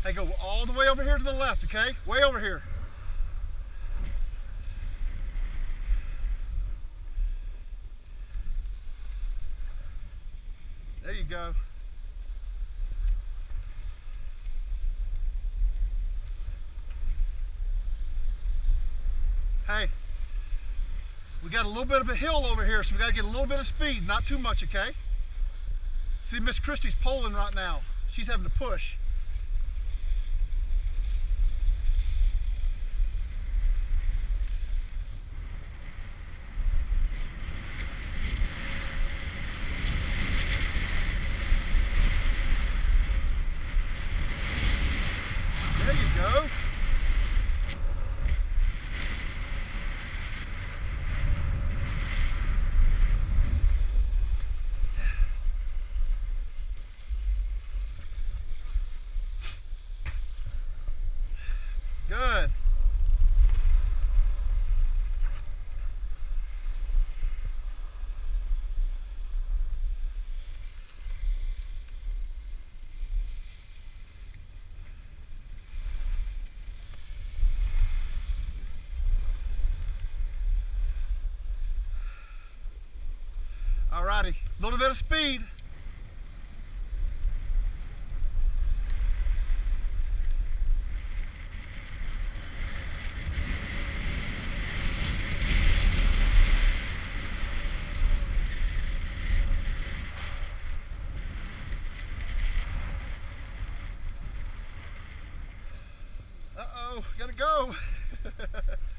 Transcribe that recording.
Hey, go all the way over here to the left, okay? Way over here. There you go. Hey, we got a little bit of a hill over here, so we got to get a little bit of speed, not too much, okay? See, Miss Christie's poling right now. She's having to push. There you go. Good. Alrighty, a little bit of speed. Uh-oh, gotta go.